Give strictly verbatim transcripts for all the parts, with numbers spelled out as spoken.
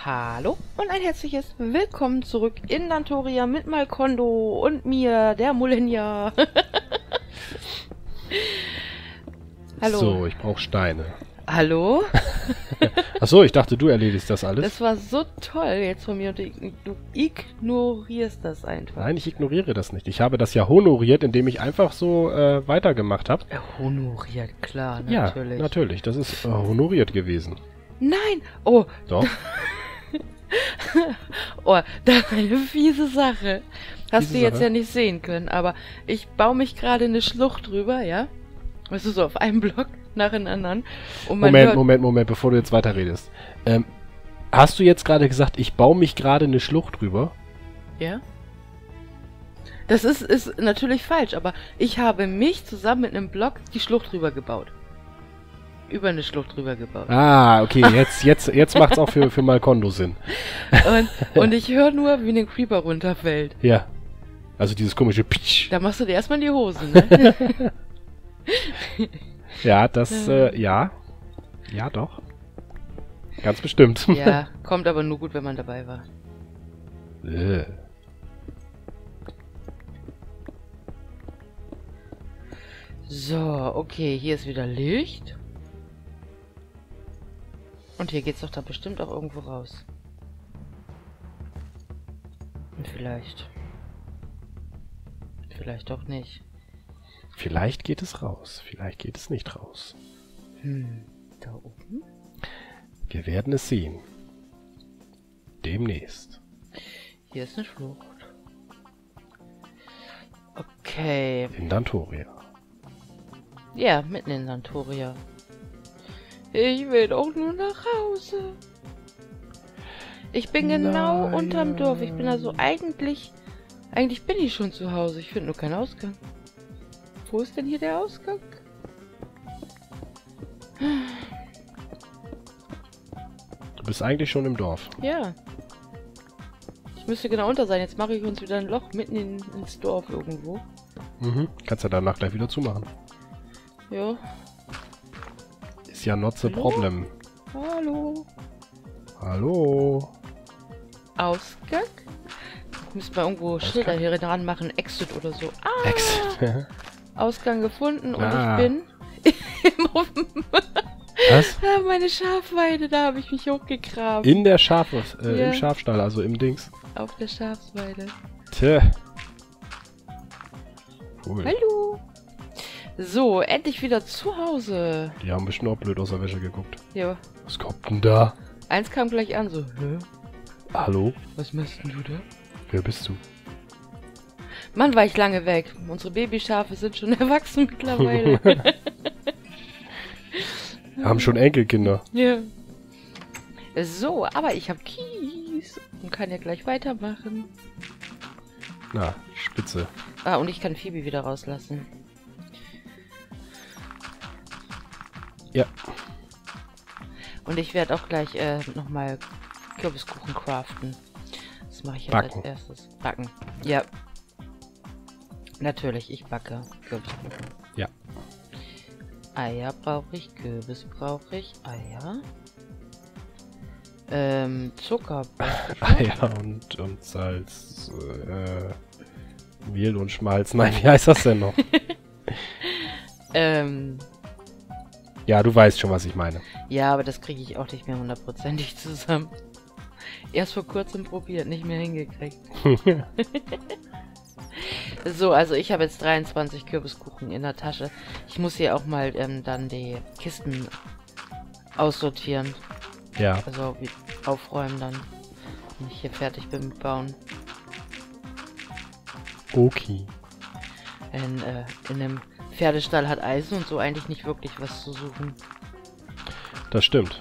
Hallo und ein herzliches Willkommen zurück in Nantoria mit Malkondo und mir, der Mullenja. Hallo. So, ich brauche Steine. Hallo? Achso, ich dachte, du erledigst das alles. Das war so toll jetzt von mir und du, du ignorierst das einfach. Nein, ich ignoriere das nicht. Ich habe das ja honoriert, indem ich einfach so äh, weitergemacht habe. Ja, honoriert, klar, Ja, natürlich. natürlich. Das ist äh, honoriert gewesen. Nein! Oh! Doch. Oh, das ist eine fiese Sache. Hast Fiese du jetzt Sache? ja nicht sehen können, aber ich baue mich gerade eine Schlucht drüber, ja? Weißt du, so auf einem Block nach dem anderen. Und man Moment, hört, Moment, Moment, bevor du jetzt weiterredest. Ähm, hast du jetzt gerade gesagt, ich baue mich gerade eine Schlucht drüber? Ja? Das ist, ist natürlich falsch, aber ich habe mich zusammen mit einem Block die Schlucht drüber gebaut. Über eine Schlucht drüber gebaut. Ah, okay, jetzt, jetzt, jetzt macht's auch für, für Malkondo Sinn. Und, und ich höre nur, wie ein Creeper runterfällt. Ja. Also dieses komische Pitsch. Da machst du dir erstmal in die Hosen, ne? Ja, das, äh, ja. Ja, doch. Ganz bestimmt. Ja, kommt aber nur gut, wenn man dabei war. Äh. So, okay, hier ist wieder Licht. Und hier geht's doch da bestimmt auch irgendwo raus. Und vielleicht. Vielleicht doch nicht. Vielleicht geht es raus, vielleicht geht es nicht raus. Hm, da oben? Wir werden es sehen. Demnächst. Hier ist eine Schlucht. Okay. In Nantoria. Ja, mitten in Nantoria. Ich will doch nur nach Hause. Ich bin genau Nein. unterm Dorf. Ich bin also eigentlich... Eigentlich bin ich schon zu Hause. Ich finde nur keinen Ausgang. Wo ist denn hier der Ausgang? Du bist eigentlich schon im Dorf. Ja. Ich müsste genau unter sein. Jetzt mache ich uns wieder ein Loch mitten in, ins Dorf irgendwo. Mhm. Kannst ja danach gleich wieder zumachen. Ja. Ist ja not the Hallo? problem. Hallo. Hallo. Ausgang? Müssen wir irgendwo Ausgang? Schilder hier dran machen. Exit oder so. Ah! Exit. Ausgang gefunden und Ah. ich bin... Was? Ah, meine Schafweide, da habe ich mich hochgegraben. In der Schaf äh, Ja. im Schafstall, also im Dings. Auf der Schafsweide. Tja. Cool. Hallo. So, endlich wieder zu Hause. Die haben bestimmt auch blöd aus der Wäsche geguckt. Ja, Was kommt denn da? eins kam gleich an, so, hä? Hallo? Was machst denn du da? Wer bist du? Mann, war ich lange weg. Unsere Babyschafe sind schon erwachsen mittlerweile. Wir haben schon Enkelkinder. Ja. So, aber ich habe Kies und kann ja gleich weitermachen. Na, spitze. Ah, und ich kann Phoebe wieder rauslassen. Ja. Und ich werde auch gleich äh, nochmal Kürbiskuchen craften. Das mache ich jetzt Backen. als erstes. Backen. Ja. Natürlich, ich backe Kürbiskuchen. Ja. Eier brauche ich, Kürbis brauche ich, Eier. Ähm, Zucker brauche ich. Eier und, und Salz. Äh, Mehl und Schmalz. Nein, wie heißt das denn noch? ähm, Ja, du weißt schon, was ich meine. ja, aber das kriege ich auch nicht mehr hundertprozentig zusammen. Erst vor kurzem probiert, nicht mehr hingekriegt. So, also ich habe jetzt dreiundzwanzig Kürbiskuchen in der Tasche. Ich muss hier auch mal ähm, dann die Kisten aussortieren. Ja. Also wie- aufräumen dann, wenn ich hier fertig bin mit Bauen. Okay. In, äh, in einem Pferdestall hat Eisen und so eigentlich nicht wirklich was zu suchen. Das stimmt.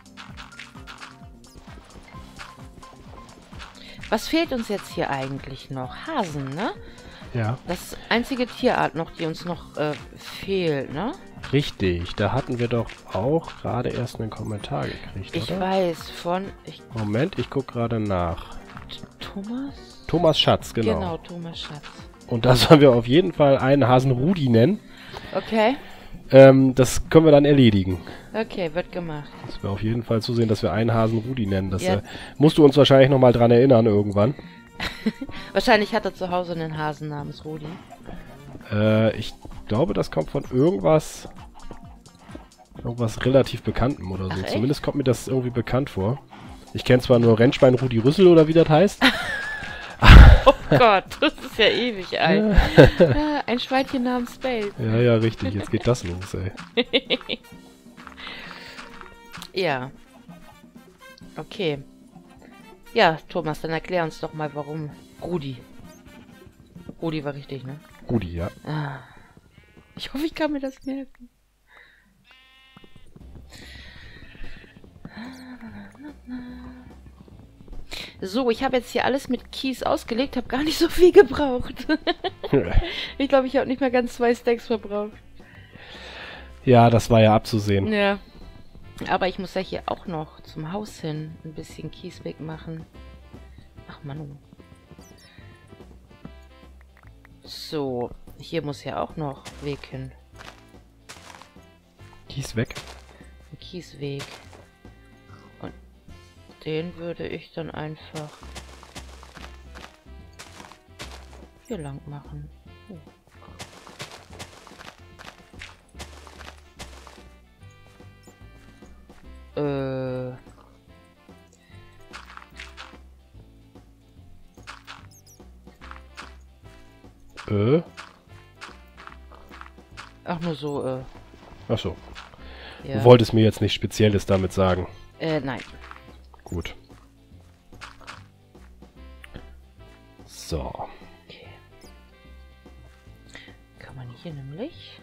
Was fehlt uns jetzt hier eigentlich noch? Hasen, ne? Ja. Das einzige Tierart noch, die uns noch äh, fehlt, ne? Richtig. Da hatten wir doch auch gerade erst einen Kommentar gekriegt, Ich oder? weiß von... Ich, Moment, ich guck gerade nach. Thomas? Thomas Schatz, genau. Genau, Thomas Schatz. Und da sollen wir auf jeden Fall einen Hasen Rudi nennen. Okay. Ähm, das können wir dann erledigen. Okay, wird gemacht. Das wäre auf jeden Fall zu sehen, dass wir einen Hasen Rudi nennen. Das Ja. äh, musst du uns wahrscheinlich nochmal dran erinnern irgendwann. Wahrscheinlich hat er zu Hause einen Hasen namens Rudi. Äh, ich glaube, das kommt von irgendwas... Irgendwas relativ Bekanntem oder so. Ach, echt? Zumindest kommt mir das irgendwie bekannt vor. Ich kenne zwar nur Rennschwein Rudi Rüssel oder wie das heißt. Oh Gott, das ist ja ewig alt. Ja, ein Schweinchen namens Space. Ja, ja, richtig. Jetzt geht das los, ey. Ja. Okay. Ja, Thomas, dann erklär uns doch mal, warum Rudi. Rudi war richtig, ne? Rudi, ja. Ah. Ich hoffe, ich kann mir das merken. So, ich habe jetzt hier alles mit Kies ausgelegt, habe gar nicht so viel gebraucht. Ich glaube, ich habe nicht mal ganz zwei Stacks verbraucht. Ja, das war ja abzusehen. Ja. Aber ich muss ja hier auch noch zum Haus hin ein bisschen Kies wegmachen. Ach Mann. So, hier muss ja auch noch Weg hin. Kies weg. Ein Kiesweg. Und den würde ich dann einfach hier lang machen. Oh. Äh. Äh? Ach, nur so, äh. Ach so. Ja. Du wolltest mir jetzt nichts Spezielles damit sagen. Äh, nein. Gut. So. Okay. Kann man hier nämlich...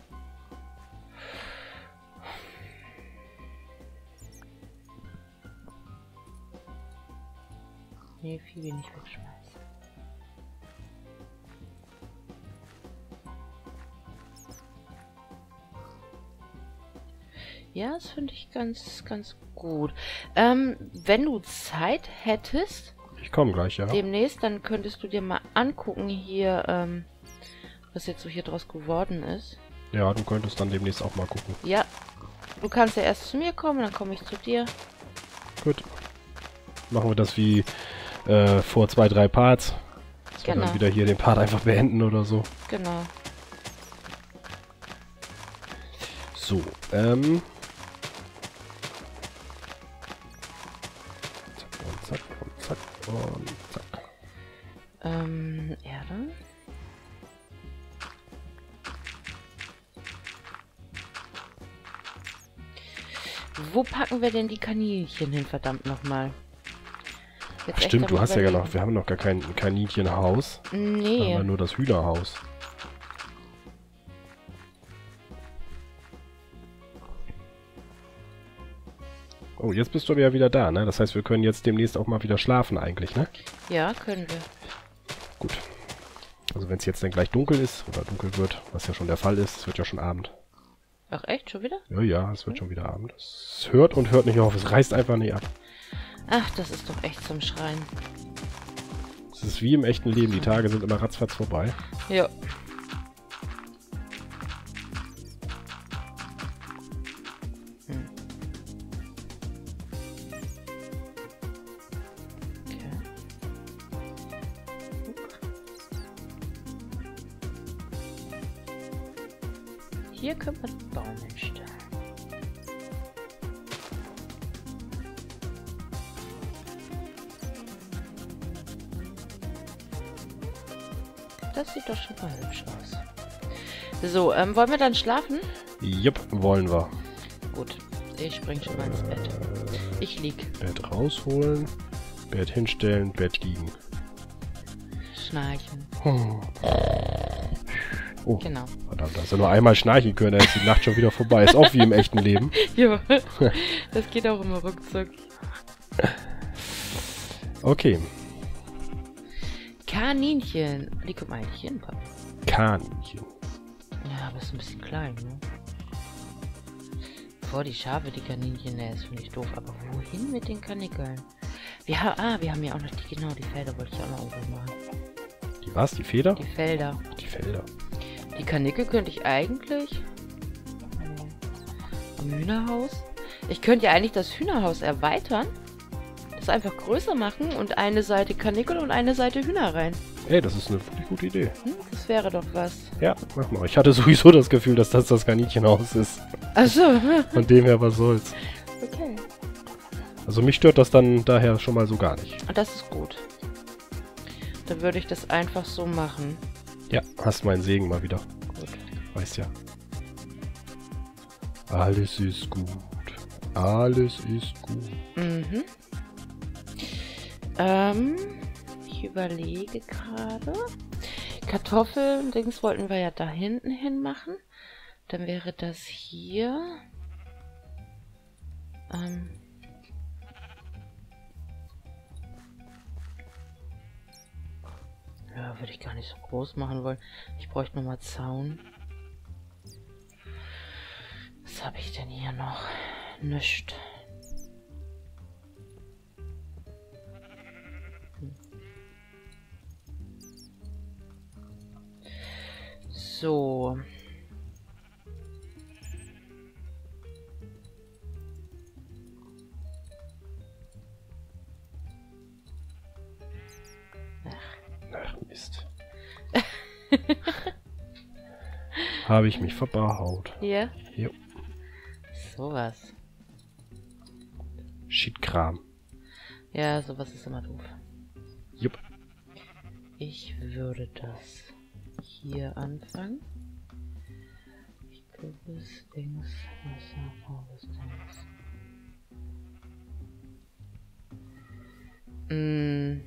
Nee, Phoebe nicht wegschmeißen. Ja, das finde ich ganz, ganz gut. Ähm, wenn du Zeit hättest, Ich komme gleich, ja. demnächst, dann könntest du dir mal angucken hier, ähm, was jetzt so hier draus geworden ist. Ja, du könntest dann demnächst auch mal gucken. Ja, du kannst ja erst zu mir kommen, dann komme ich zu dir. Gut. Machen wir das wie äh, vor zwei, drei Parts. Dass wir Genau. dann wieder hier den Part einfach beenden oder so. Genau. So, ähm... Zack und zack und zack und zack. Ähm, Erde. Wo packen wir denn die Kaninchen hin, verdammt nochmal? Ach, stimmt, du hast ja gar noch, wir haben noch gar kein Kaninchenhaus. Nee. Aber nur das Hühnerhaus. Oh, jetzt bist du aber ja wieder da, ne? Das heißt, wir können jetzt demnächst auch mal wieder schlafen eigentlich, ne? Ja, können wir. Gut. Also wenn es jetzt dann gleich dunkel ist, oder dunkel wird, was ja schon der Fall ist, es wird ja schon Abend. Ach echt, schon wieder? Ja, ja, es wird schon wieder Abend. Es hört und hört nicht auf, es reißt einfach nicht ab. Ach, das ist doch echt zum Schreien. Es ist wie im echten Leben, die Tage sind immer ratzfatz vorbei. Ja. Hm. Okay. Hier können wir einen Baum hinstellen. Das sieht doch schon mal hübsch aus. So, ähm, wollen wir dann schlafen? Jupp, wollen wir. Gut, ich spring schon mal ins Bett. Ich lieg. Bett rausholen, Bett hinstellen, Bett liegen. Schnarchen. Oh, Genau. verdammt, hast du nur einmal schnarchen können, dann ist die Nacht schon wieder vorbei. Ist auch wie im echten Leben. Jo, das geht auch immer ruckzuck. Okay. Kaninchen. Die können wir eigentlich hinpacken. Kaninchen. Ja, aber ist ein bisschen klein, ne? Vor die Schafe, die Kaninchen, ne, das finde ich doof. Aber wohin mit den Kanickeln? Wir haben, ah, wir haben ja auch noch die, genau, die Felder wollte ich auch noch irgendwo machen. Die was? Die Feder? Die Felder. Die Felder. Die Kanickel könnte ich eigentlich Im Hühnerhaus? Ich könnte ja eigentlich das Hühnerhaus erweitern. Das einfach größer machen und eine Seite Karnickel und eine Seite Hühner rein. Ey, das ist eine wirklich gute Idee. Hm, das wäre doch was. Ja, mach mal. Ich hatte sowieso das Gefühl, dass das das Kaninchenhaus ist. Achso. Von dem her, was soll's. Okay. Also mich stört das dann daher schon mal so gar nicht. Das ist gut. Dann würde ich das einfach so machen. Ja, hast meinen Segen mal wieder. Gut. Weißt ja. Alles ist gut. Alles ist gut. Mhm. Ähm, ich überlege gerade. Kartoffeln, Dings wollten wir ja da hinten hin machen. Dann wäre das hier. Ähm. Ja, würde ich gar nicht so groß machen wollen. Ich bräuchte nochmal Zaun. Was habe ich denn hier noch? Nichts. Hm. So. Ach, Mist. Habe ich mich verbaut. Hier? Jo. Sowas. Shit-Kram. Ja, sowas ist immer doof. Jupp. Ich würde das hier anfangen. Ich glaube, das Dings, Wasser, oh, das Dings. Mm.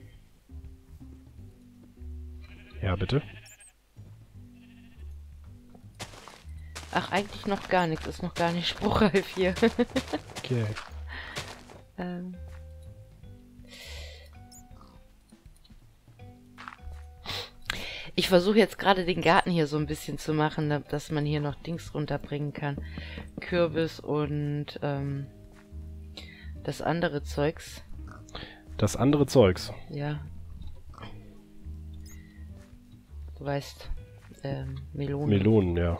Ja, bitte. Ach, eigentlich noch gar nichts. Ist noch gar nicht spruchreif hier. Okay. ähm. Ich versuche jetzt gerade den Garten hier so ein bisschen zu machen, dass man hier noch Dings runterbringen kann. Kürbis und ähm, das andere Zeugs. Das andere Zeugs. Ja. Du weißt, ähm, Melonen. Melonen, ja.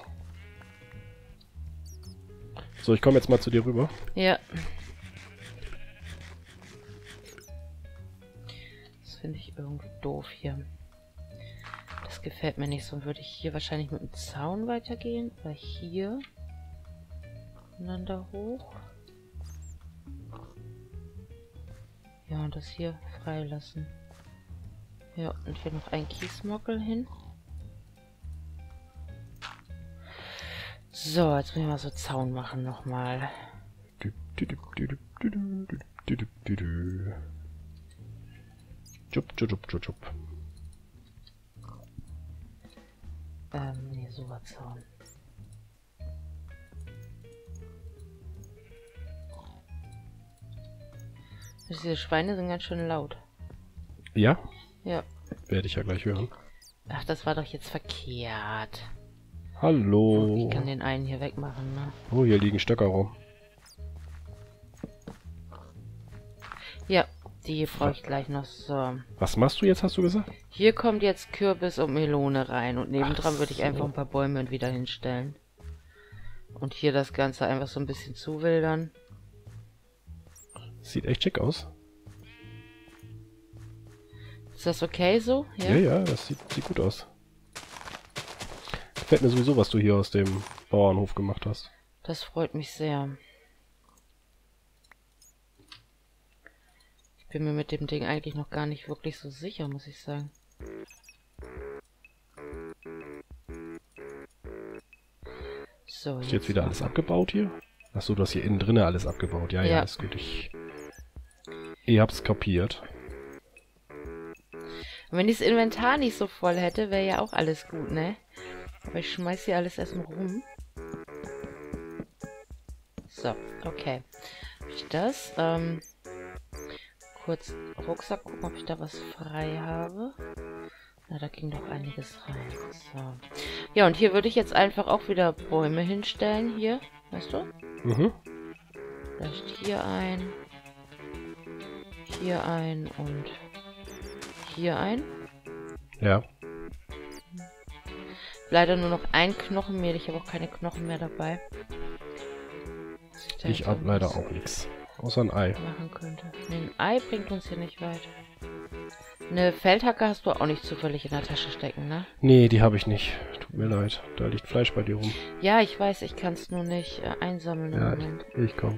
So, ich komme jetzt mal zu dir rüber. Ja. Das finde ich irgendwie doof hier. Das gefällt mir nicht. So würde ich hier wahrscheinlich mit dem Zaun weitergehen. Oder hier. Und dann da hoch. Ja, und das hier freilassen. Ja, und hier noch ein Kiesmockel hin. So, jetzt müssen wir mal so Zaun machen nochmal. Jupp, jupp, jupp, jupp, jupp. Ähm, nee, so war Zaun. Diese Schweine sind ganz schön laut. Ja? Ja. Werde ich ja gleich hören. Ach, das war doch jetzt verkehrt. Hallo. Ich kann den einen hier wegmachen, ne? Oh, hier liegen Stöcker rum. Ja, die brauche ich gleich noch. So. Was machst du jetzt, hast du gesagt? Hier kommt jetzt Kürbis und Melone rein. Und nebendran Ach würde ich so. einfach ein paar Bäume wieder hinstellen. Und hier das Ganze einfach so ein bisschen zuwildern. Sieht echt schick aus. Ist das okay so? Ja, ja, das sieht, sieht gut aus. Gefällt mir sowieso, was du hier aus dem Bauernhof gemacht hast. Das freut mich sehr. Ich bin mir mit dem Ding eigentlich noch gar nicht wirklich so sicher, muss ich sagen. So, Ist jetzt wieder alles abgebaut hier? Achso, du hast hier innen drin alles abgebaut. Ja, ja, Ja. ist gut. Ich... Ihr habt's kapiert. Und wenn ich das Inventar nicht so voll hätte, wäre ja auch alles gut, ne? Aber ich schmeiß hier alles erstmal rum. So, okay. Hab ich das? Ähm, kurz Rucksack gucken, ob ich da was frei habe. Na, da ging doch einiges rein. So. Ja, und hier würde ich jetzt einfach auch wieder Bäume hinstellen. Hier, weißt du? Mhm. Vielleicht hier ein. Hier ein und hier ein. Ja. Leider nur noch ein Knochenmehl. Ich habe auch keine Knochen mehr dabei. da Ich jetzt hab leider irgendwas auch nichts. Außer ein Ei. machen könnte. Nee, ein Ei bringt uns hier nicht weiter. Eine Feldhacke hast du auch nicht zufällig in der Tasche stecken, ne? Nee, die habe ich nicht. Tut mir leid. Da liegt Fleisch bei dir rum. Ja, ich weiß, ich kann es nur nicht äh, einsammeln im Ja, Moment. ich komm.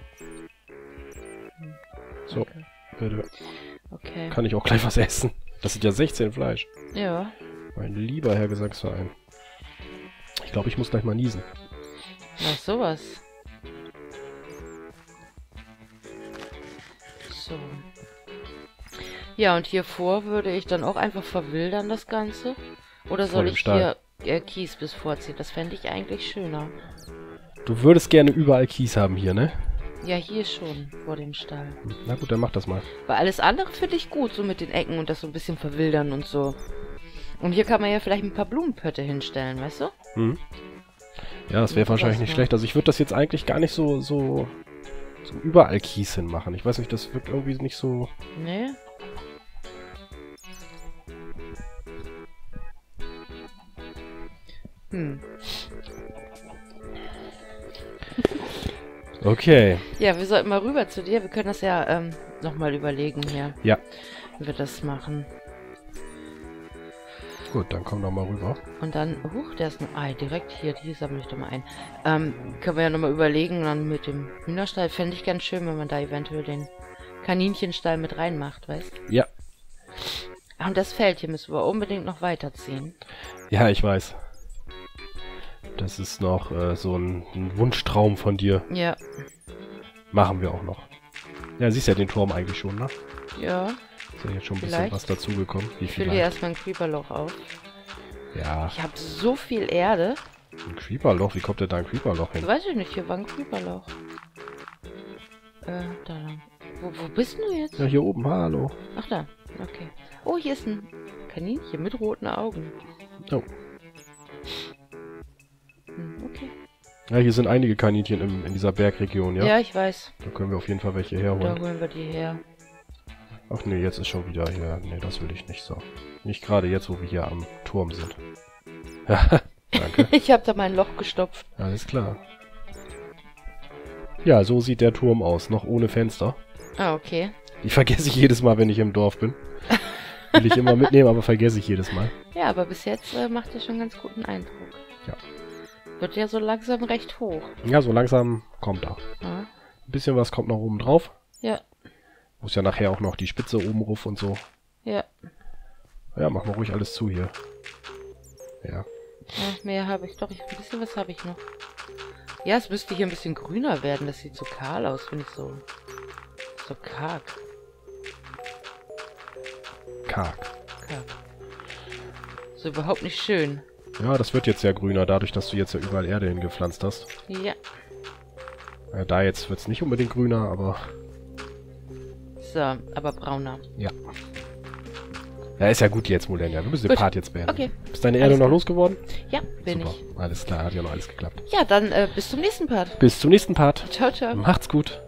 So, Danke. bitte. Okay. Kann ich auch gleich was essen? Das sind ja sechzehn Fleisch. Ja. Mein lieber Herr Gesangsverein. Ich glaube, ich muss gleich mal niesen. Ach, sowas. So. Ja, und hier vor würde ich dann auch einfach verwildern, das Ganze. Oder Vor soll dem ich Stall. hier äh, Kies bis vorziehen? Das fände ich eigentlich schöner. Du würdest gerne überall Kies haben hier, ne? Ja, hier schon, vor dem Stall. Na gut, dann mach das mal. Weil alles andere finde ich gut, so mit den Ecken und das so ein bisschen verwildern und so. Und hier kann man ja vielleicht ein paar Blumenpötte hinstellen, weißt du? Hm. Ja, das wäre Ja, wahrscheinlich sowas nicht mal. schlecht. Also ich würde das jetzt eigentlich gar nicht so, so, so überall Kies hinmachen. Ich weiß nicht, das wirkt irgendwie nicht so... Nee? Hm. Okay. Ja, wir sollten mal rüber zu dir. Wir können das ja ähm, nochmal überlegen hier. Ja. Wie wir das machen. Gut, dann komm doch mal rüber. Und dann, huch, der ist ein Ei, direkt hier, die sammle ich doch mal ein. Ähm, können wir ja nochmal überlegen, dann mit dem Hühnerstall, fände ich ganz schön, wenn man da eventuell den Kaninchenstall mit reinmacht, weißt du? Ja. Ah, und das Feld hier müssen wir unbedingt noch weiterziehen. Ja, ich weiß. Das ist noch äh, so ein, ein Wunschtraum von dir. Ja. Machen wir auch noch. Ja, siehst ja den Turm eigentlich schon, ne? Ja. Ist ja jetzt schon ein bisschen Vielleicht. was dazugekommen. Wie Ich viel? fülle hier erstmal ein Creeperloch auf. Ja, Ich habe so viel Erde. ein Creeperloch. Wie kommt denn da ein Creeperloch hin? Weiß ich nicht, hier war ein Creeperloch. Äh, da lang. Wo, wo bist du jetzt? Ja, hier oben. Hallo. Ach da, okay. Oh, hier ist ein Kaninchen mit roten Augen. Oh. Hm, okay. Ja, hier sind einige Kaninchen im, in dieser Bergregion, ja? Ja, ich weiß. Da können wir auf jeden Fall welche Da herholen. holen wir die her. Ach nee, jetzt ist schon wieder hier. Nee, das will ich nicht so. Nicht gerade jetzt, wo wir hier am Turm sind. Ja, danke. Ich habe da mein Loch gestopft. Alles klar. Ja, so sieht der Turm aus. Noch ohne Fenster. Ah, okay. Die vergesse ich jedes Mal, wenn ich im Dorf bin. Will ich immer mitnehmen, aber vergesse ich jedes Mal. Ja, aber bis jetzt äh, macht er schon einen ganz guten Eindruck. Ja. Wird ja so langsam recht hoch. Ja, so langsam kommt er. Ja. Ein bisschen was kommt noch oben drauf. Ja. Muss ja nachher auch noch die Spitze oben ruf und so. Ja. Ja, machen wir ruhig alles zu hier. Ja. Ja, mehr habe ich. Doch, ich, ein bisschen was habe ich noch. Ja, es müsste hier ein bisschen grüner werden. Das sieht so kahl aus, finde ich so. So karg. Karg. Karg. So überhaupt nicht schön. Ja, das wird jetzt ja grüner, dadurch, dass du jetzt ja überall Erde hingepflanzt hast. Ja. Ja, da jetzt wird es nicht unbedingt grüner, aber... So, aber brauner. Ja. Ja, ist ja gut jetzt, Mulenia. Du bist den Gut. Part jetzt beenden. Okay. Bist deine Erde Alles noch klar. losgeworden? Ja, bin Super. ich. Alles klar, hat ja noch alles geklappt. Ja, dann äh, bis zum nächsten Part. Bis zum nächsten Part. Ciao, ciao. Macht's gut.